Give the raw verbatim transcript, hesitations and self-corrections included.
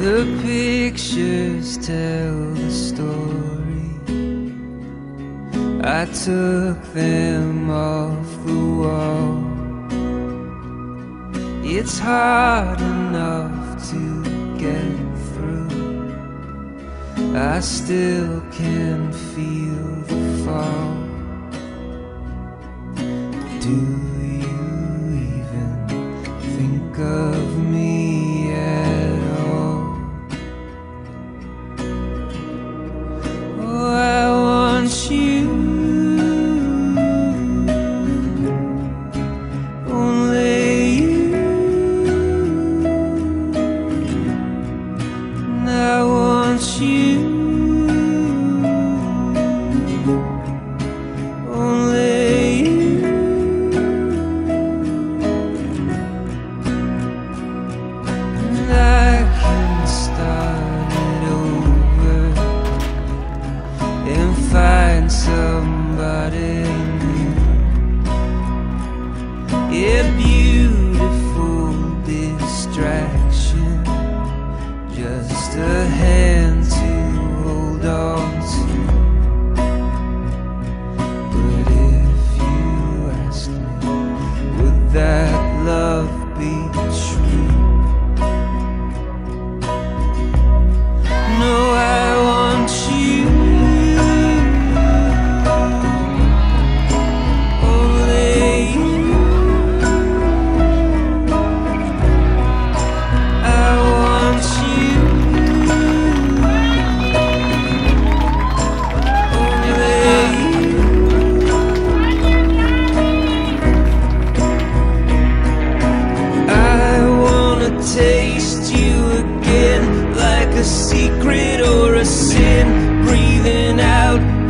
The pictures tell the story. I took them off the wall. It's hard enough to get through. I still can feel the fall. Do you even think of me at all? Oh, I want you, only you, and I want you, only you. And I can start it over and find somebody new. A beautiful distraction, just a hand to hold on to. But if you ask me, would that love be true? No, I want you, only you. I want you, only you. I wanna taste you again, like a secret or a sin, breathing out